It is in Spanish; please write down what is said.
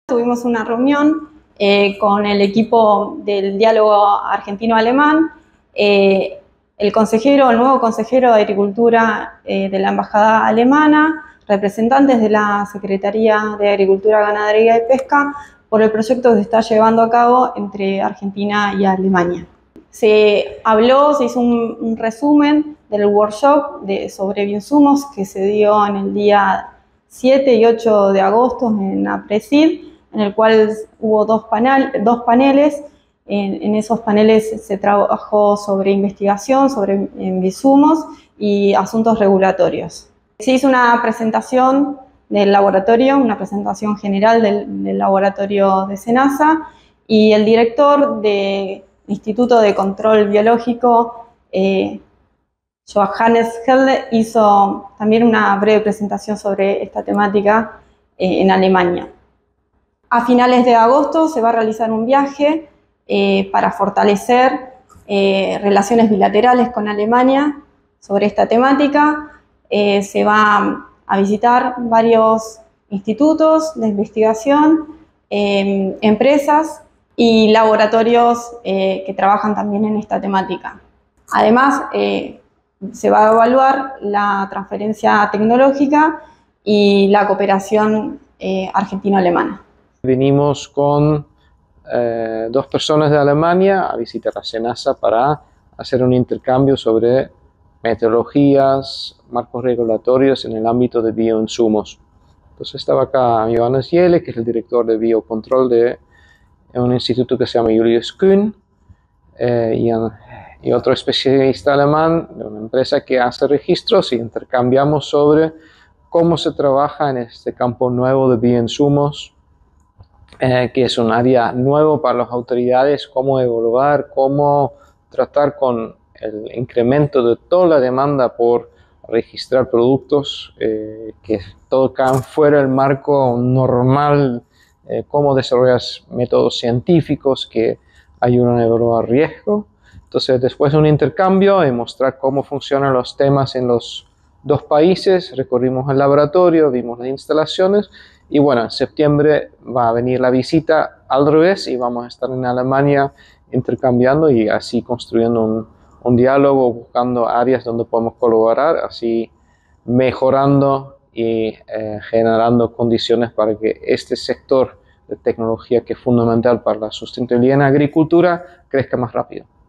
Tuvimos una reunión con el equipo del diálogo argentino-alemán, el nuevo consejero de Agricultura de la Embajada Alemana, representantes de la Secretaría de Agricultura, Ganadería y Pesca, por el proyecto que se está llevando a cabo entre Argentina y Alemania. Se hizo un resumen del workshop sobre bioinsumos que se dio en el día 7 y 8 de agosto en APRESID, en el cual hubo dos paneles. En esos paneles se trabajó sobre investigación, sobre bioinsumos y asuntos regulatorios. Se hizo una presentación del laboratorio, una presentación general del laboratorio de SENASA, y el director del Instituto de Control Biológico, Johannes Helde, hizo también una breve presentación sobre esta temática en Alemania. A finales de agosto se va a realizar un viaje para fortalecer relaciones bilaterales con Alemania sobre esta temática. Se va a visitar varios institutos de investigación, empresas y laboratorios que trabajan también en esta temática. Además, se va a evaluar la transferencia tecnológica y la cooperación argentino-alemana. Venimos con dos personas de Alemania a visitar a SENASA para hacer un intercambio sobre metodologías, marcos regulatorios en el ámbito de bioinsumos. Entonces estaba acá Johannes Jelle, que es el director de biocontrol de un instituto que se llama Julius Kühn, y otro especialista alemán de una empresa que hace registros, y intercambiamos sobre cómo se trabaja en este campo nuevo de bioinsumos, que es un área nuevo para las autoridades, cómo evaluar, cómo tratar con el incremento de toda la demanda por registrar productos que tocan fuera del marco normal, cómo desarrollas métodos científicos que ayudan a evaluar riesgo. Entonces, después de un intercambio y mostrar cómo funcionan los temas en los dos países, recorrimos el laboratorio, vimos las instalaciones, y bueno, en septiembre va a venir la visita al revés y vamos a estar en Alemania intercambiando y así construyendo un diálogo, buscando áreas donde podemos colaborar, así mejorando y generando condiciones para que este sector de tecnología, que es fundamental para la sustentabilidad en la agricultura, crezca más rápido.